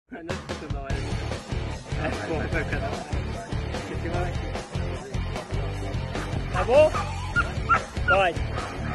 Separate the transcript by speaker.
Speaker 1: Não é puta, não, é bom pra caralho. Tá bom? Vai.